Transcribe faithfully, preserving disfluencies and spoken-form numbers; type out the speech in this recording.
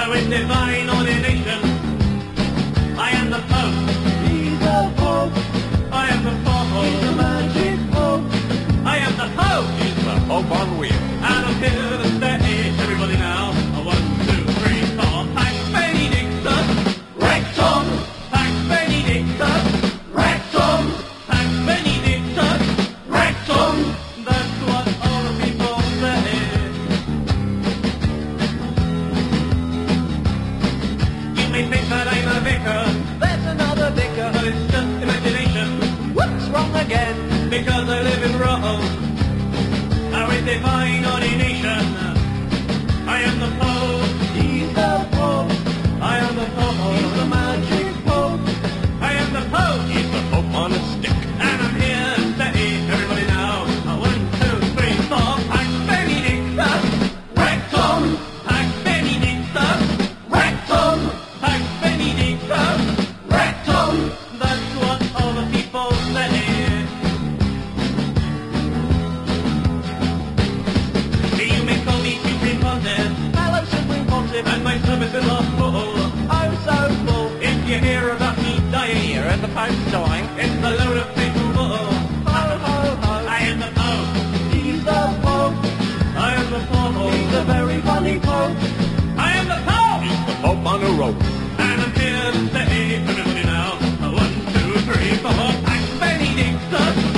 Oh, with divine ordination, I am the Pope. He's the Pope. I am the Pope. He's the magic Pope. I am the Pope. He's the Pope on wheels. And I'm here to stay. Everybody now. A one, two, three, four. Pax Benedictus. Rectum. Pax Benedictus. Rectum. Pax Benedictus. Rectum. That's what all the people say. You may think that I'm a vicar. There's another vicar. But it's just imagination. What's wrong again? Because I live in Rome. Now with divine ordination, I am the Pope. He's the Pope. I am the Pope. He's the magic Pope. I am the Pope. He's the Pope on a stick. And I'm here to stay. Everybody now. A one, two, three, four. Pax Benedictus. Rectum. Pax Benedictus. Rectum. Pax Benedictus. Rectum. That's what all the people say. You may call me Supreme Pontiff, Hello, Supreme Pontiff. and my services are full. Oh, so full. If you hear about me dying here at the Pope's dying, it's a load of faithful bull. Ho, ho, ho. I am the Pope. He's the Pope. I am the Pope. He's a very funny Pope. I am the Pope. He's the Pope on a rope. And I'm here to stay. Everybody now. A one, two, three, four. Pax Benedictus.